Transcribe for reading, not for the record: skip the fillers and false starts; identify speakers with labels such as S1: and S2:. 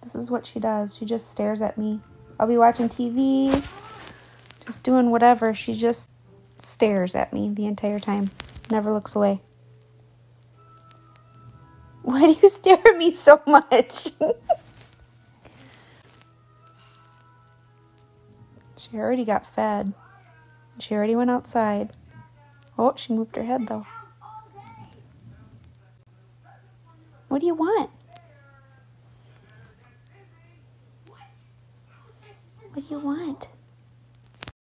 S1: This is what she does. She just stares at me. I'll be watching TV, just doing whatever. She just stares at me the entire time. Never looks away. Why do you stare at me so much? She already got fed. She already went outside. Oh, she moved her head though. What do you want?